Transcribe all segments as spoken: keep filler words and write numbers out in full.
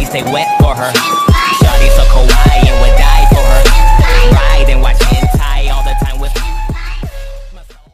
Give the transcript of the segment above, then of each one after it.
stay wet for her. Shawty so kawaii and would die for her. Ride and watch hentai all the time with my soul.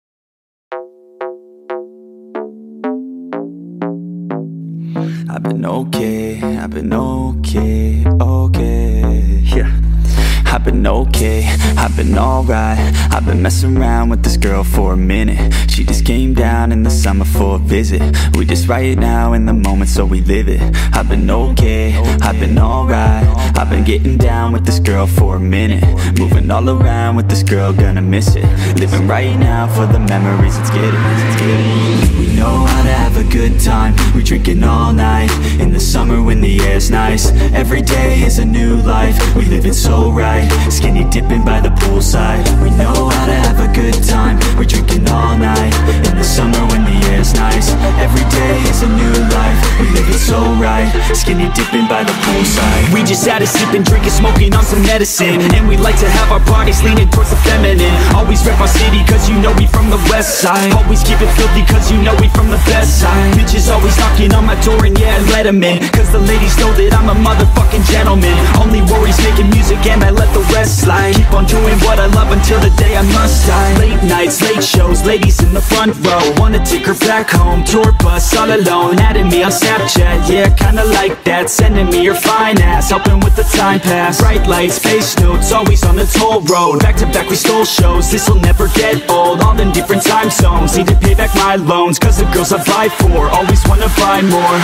I've been okay, I've been okay, okay, yeah. I've been okay, I've been alright. I've been messing around with this girl for a minute. She just came down in the summer for a visit. We just right now in the moment, so we live it. I've been okay, I've been alright. I've been getting down with this girl for a minute. Moving all around with this girl, gonna miss it. Living right now for the memories, let's get it, let's get it. We know how to have a good time. We drinking all night in the summer when the air's nice. Every day is a new life, we live it so right. Skinny dipping by the poolside. We know how to have a good time. We're drinking all night in the summer when the air's nice. Every day is a new life, we live it so right. Skinny dipping by the poolside. We just out of sleeping, drinking, smoking on some medicine. And we like to have our parties leaning towards the feminine. Always rep our city cause you know we from the west side. Always keep it filthy cause you know we from the best side. Bitches always knocking on my door and yeah, I let them in. Cause the ladies know that I'm a motherfucking gentleman. Only worries making music and I let the rest slide. Keep on doing what I love until the day I must die. Late nights, late shows, ladies in the front row. Wanna take her back home, tour bus all alone. Adding me on Snapchat, yeah, kinda like that. Sending me your fine ass, helping with the time pass. Bright lights, face notes, always on the toll road. Back to back we stole shows, this'll never get old. All in different time zones, need to pay back my loans. Cause the girls I buy for, always wanna buy more.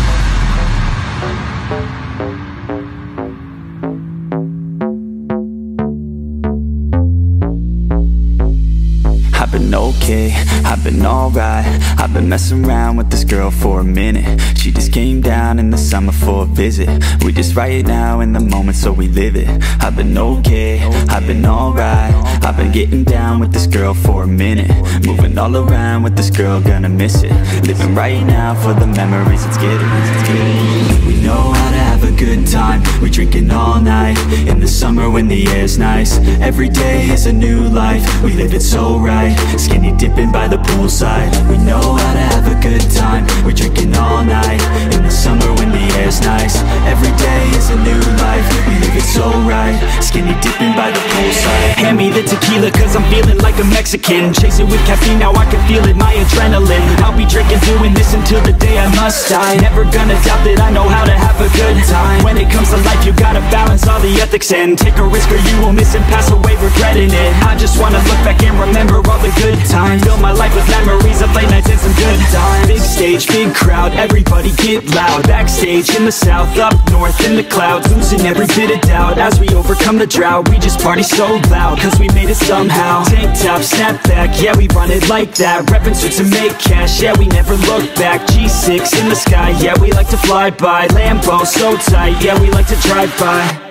I've been okay, I've been alright. I've been messing around with this girl for a minute. She just came down in the summer for a visit. We just right now in the moment, so we live it. I've been okay, I've been alright. I've been getting down with this girl for a minute. Moving all around with this girl, gonna miss it. Living right now for the memories, let's get it, let's get it. We know how to have a good time. We drinking all night in the summer when the air's nice. Every day is a new life, we live it so right. Skinny dipping by the poolside. We know how to have a good time. We're drinking all night in the summer when the air's nice. Every day is a new life, we live it so right. Skinny dipping by the poolside. Hand me the tequila cause I'm feeling like a Mexican. Chasing with caffeine, now I can feel it, my adrenaline. I'll be drinking, doing this until the day I must die. Never gonna doubt that I know how to have a good time. When it comes to life, you gotta balance all the ethics and take a risk or you will miss and pass away regretting it. I just wanna look back and remember all the good times. Fill my life with memories of late nights and some good times. Big stage, big crowd, everybody get loud. Backstage in the south, up north in the clouds. Losing every bit of doubt as we overcome the drought. We just party so loud, cause we made it somehow. Tank top, snap back, yeah we run it like that. Reppin' suits to make cash, yeah we never look back. G six in the sky, yeah we like to fly by. Lambo so tight, yeah we like to drive by.